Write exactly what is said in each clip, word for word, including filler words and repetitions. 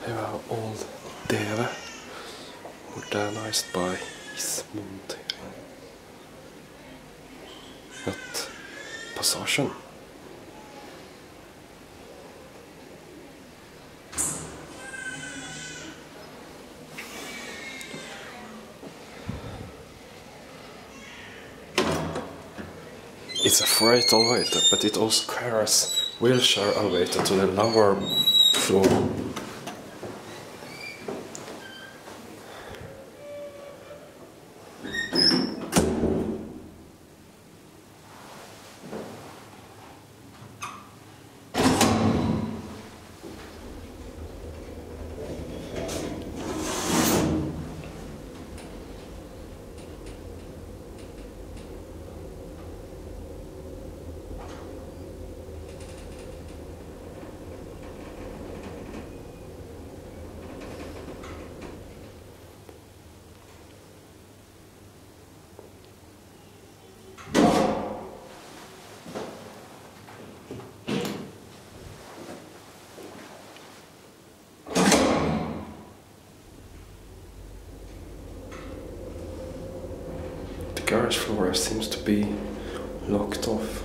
Here are old T V, modernized by ismontering. At Passagen. It's a freight elevator, but it also carries wheelchair elevator to the lower floor. The garage floor seems to be locked off.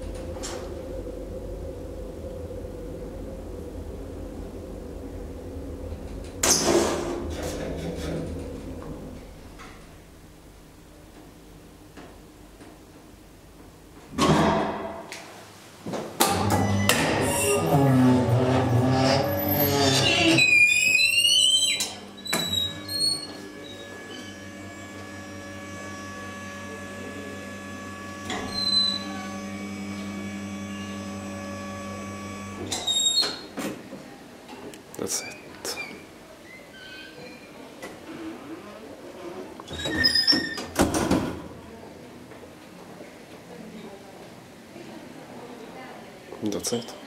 That's it. That's it.